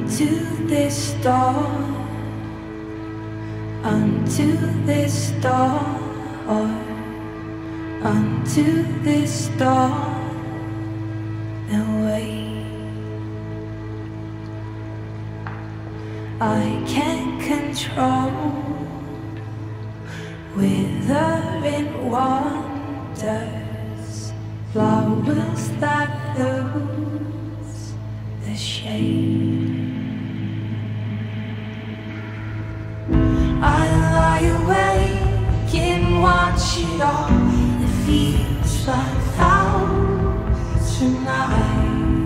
unto this dawn, unto this dawn, unto this dawn, and wait. I can't control withering wonders, flowers that lose the shade. I lie awake and watch it all. It feels like tonight.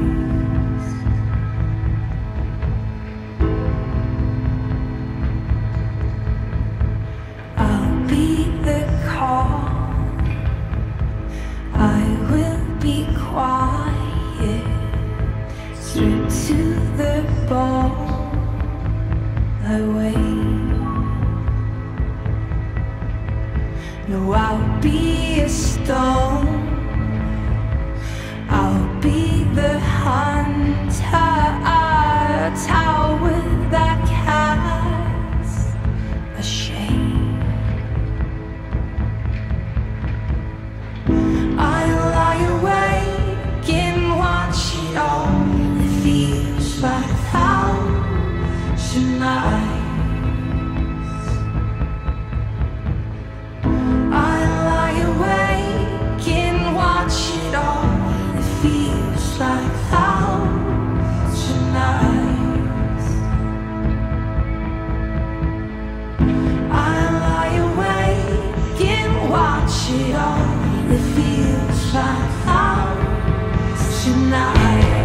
I'll be the call. I will be quiet, stripped to the bone. I wait. No, I'll be a stone. I'll be the hunter, a tower that casts a shade. I lie awake and watch it all. It feels like tonight. Like tonight, I lie awake and watch it all. It feels like tonight.